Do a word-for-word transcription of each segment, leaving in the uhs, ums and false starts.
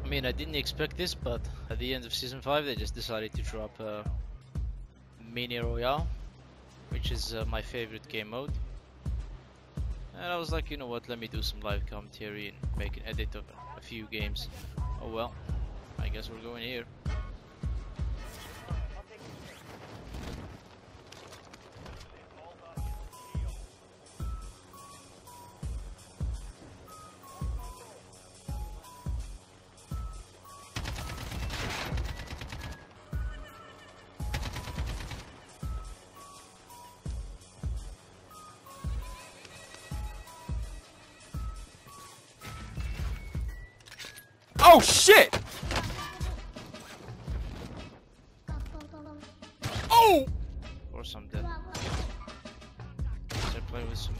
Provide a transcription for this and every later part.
mean, I didn't expect this, but at the end of season five, they just decided to drop uh, Mini Royale, which is uh, my favorite game mode. And I was like, you know what, let me do some live commentary and make an edit of a few games. Oh well, I guess we're going here. Oh shit! Oh! Of course I'm dead. I play with some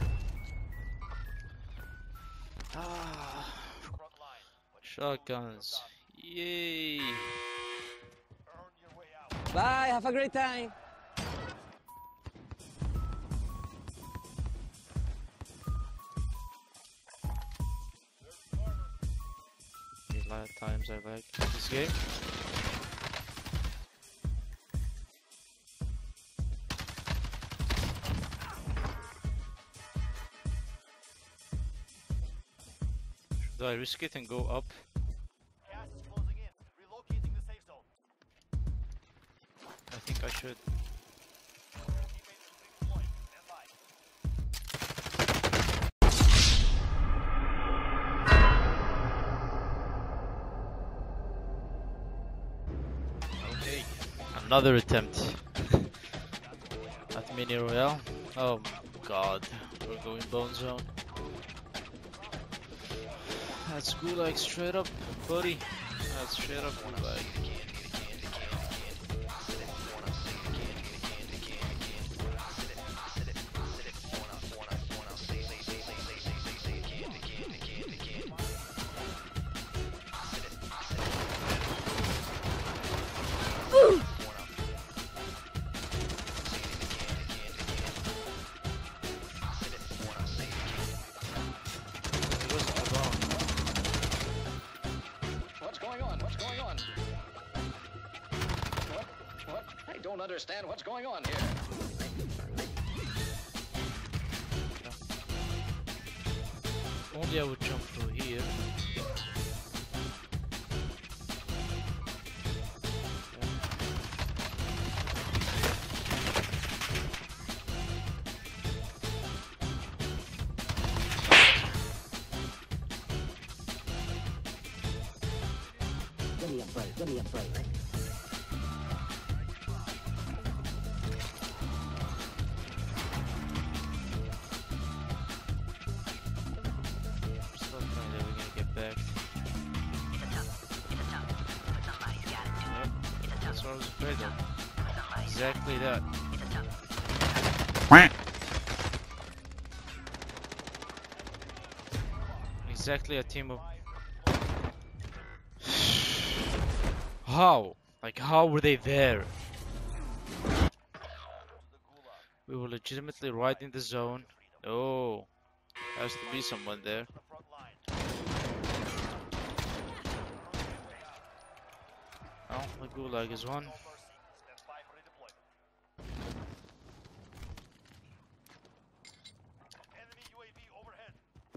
ah shotguns. Yay! Bye, have a great time. A lot of times I like this game. Should I risk it and go up? Gas is closing in. Relocating the safe zone. I think I should. Teammates redeploying. Stand by. Okay. Another attempt at Mini Royale. Oh god, we're going Bone Zone. That's Gulag straight up, buddy. That's straight up Gulag. What's going on? What's going on? What? What? I don't understand what's going on here. Only I would jump through here. Give me a break, give me a break. Still thinking that we're gonna get back. Yep, that's what I was afraid of. Exactly that. Exactly a team of. How? Like, how were they there? We were legitimately right in the zone. Oh, has to be someone there. Oh, the Gulag is one. Stand by for redeployment. Enemy U A V overhead.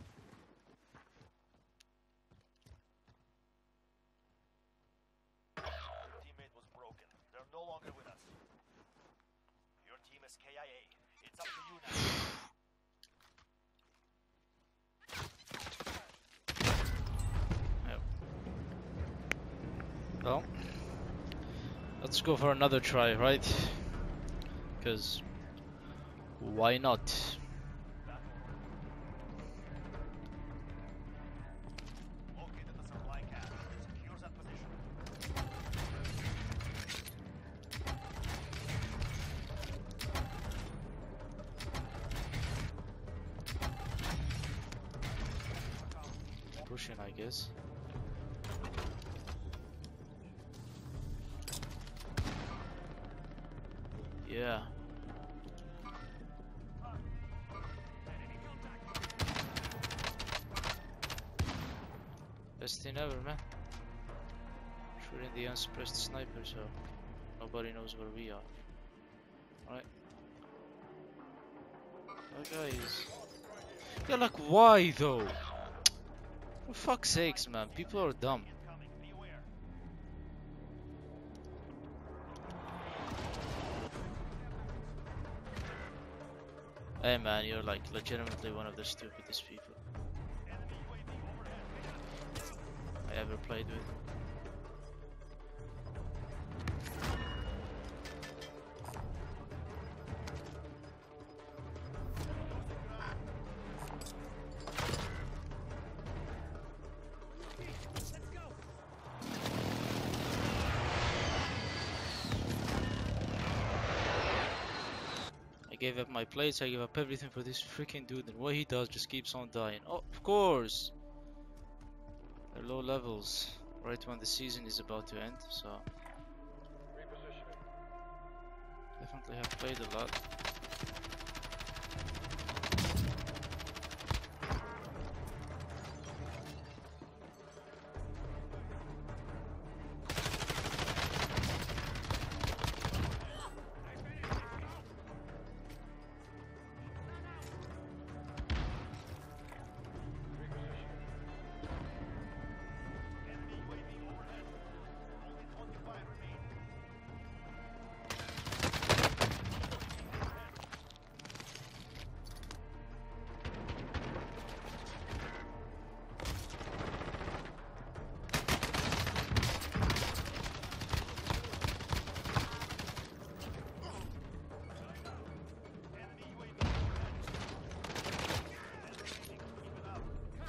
Your teammate was broken. They're no longer with us. Your team is K I A. It's up to you now. Yep. Well, let's go for another try, right? Because why not? Located the supply cache. Secure that position. Pushing, I guess. Yeah. Best thing ever, man. We're in the unsuppressed sniper, so nobody knows where we are. Right? That guy is. Yeah, like why though? For fuck's sakes, man. People are dumb. Incoming. Beware. Hey man, you're like legitimately one of the stupidest people Enemy U A V overhead. I ever played with. I gave up my plates, I gave up everything for this freaking dude, and what he does just keeps on dying. Oh, of course! They're low levels, right when the season is about to end, so... Definitely have played a lot. Enemy U A V overhead. Only twenty-five remain. Enemy U A V overhead. Keep it up.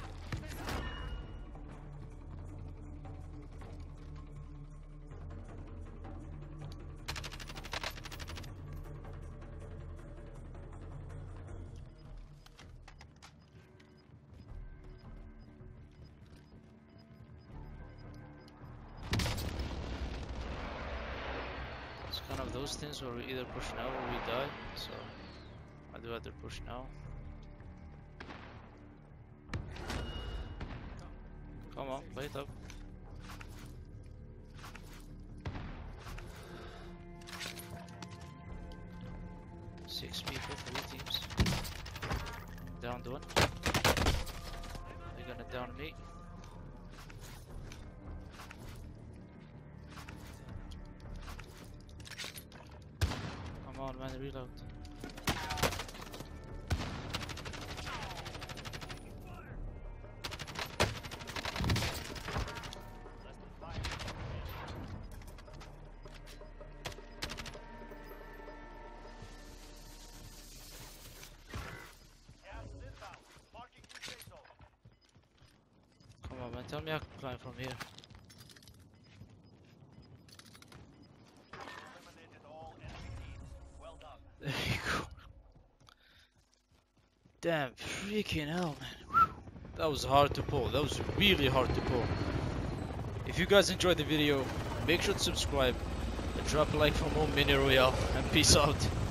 It's kind of those things where we either push now or we die, so I'd rather push now. Come on, play it up. Six people, three teams. Downed one. They're gonna down me. Come on, man, reload. Less than five minutes remaining. Gas inbound. Marking new safe zone. Come on, man, tell me I can climb from here. Eliminated all enemy teams. Well done. There you go. Damn, freaking hell, man. Whew. That was hard to pull. That was really hard to pull. If you guys enjoyed the video, make sure to subscribe and drop a like for more Mini Royale. And peace out.